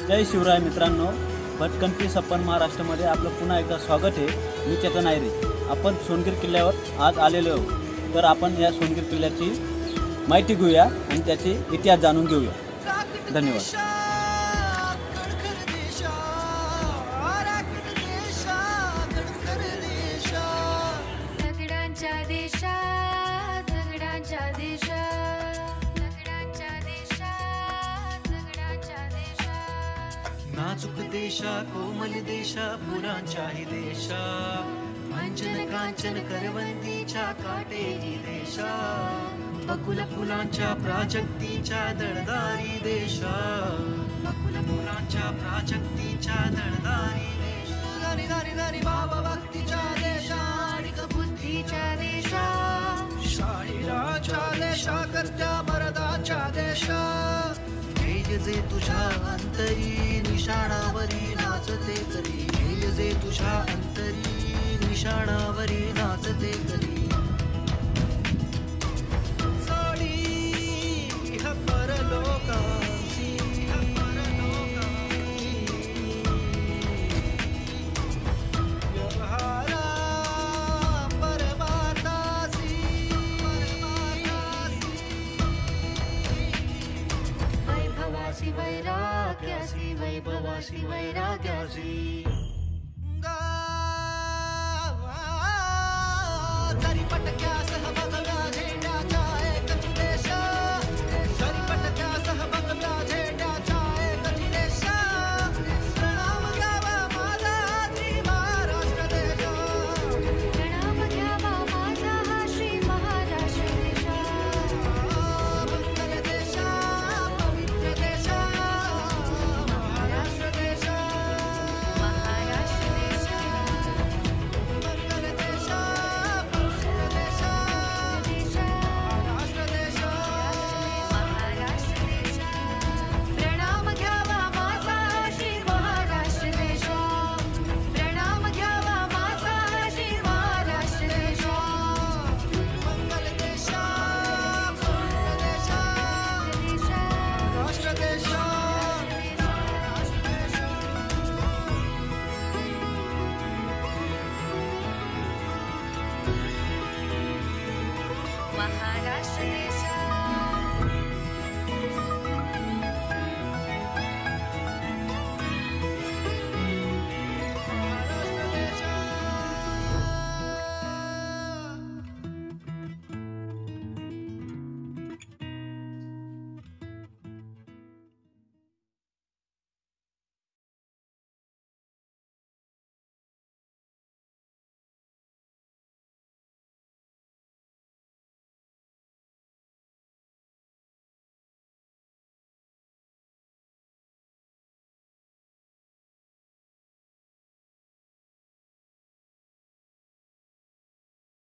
जय शिवराय मित्रांनो, भटकंती सप्पन महाराष्ट्रामध्ये आपलं पुन्हा एकदा स्वागत आहे। मी चेतन आयरे। आपण सोनगीर किल्ल्यावर आज आलेलो आहोत। तर आपण या सोनगीर किल्ल्याची माहिती घेऊया आणि त्याचे इतिहास जाणून घेऊया। धन्यवाद। नाजुक देशा, कोमल देशा, फुलांच्याही देशा, अंजन कांचन करवंदीच्या काटेरी देशा, बकुल फुलांच्या प्राजक्तीच्या दळदारी देशा, बकुल फुलांच्या प्राजक्तीच्या दळदारी देशा, गारी गारी गारी बाबा भक्तीच्या देशा, आणि बुद्धीच्या देशा, शाळीराच्या देशा, कर्त्या मरदाच्या देशा, जे तुझ्या अंतरी निशाणावरी नाचते करी, जे तुझ्या अंतरी निशाणावरी नाचते करी, साडी परलोकांची, व्यवहारा परमार्थासी, वैभवासी वैराग्यासी, वैभवासी वैराग्यासी, जरी पटक्यासह बघव्या झेंड्याच्या एकच देश, जरी पटक्यासह बघव्या झेंड्याच्या एकच देश, प्रणाम घ्यावा माझा श्री महाराष्ट्र देश, प्रणाम घ्यावा माझा श्री महाराष्ट्र देश, मंगल देशा, पवित्र देशा, महाराष्ट्र देश, महाराष्ट्र देश, मंगल देशा, पवित्र देशा, महाराष्ट्र देश, महाराष्ट्र देश, प्रणाम घ्यावा माझा श्री महाराष्ट्र देश, प्रणाम घ्यावा माझा श्री महाराष्ट्र देश, मंगल देशा, पवित्र देशा, राष्ट्र देश, महाराष्ट्र देश।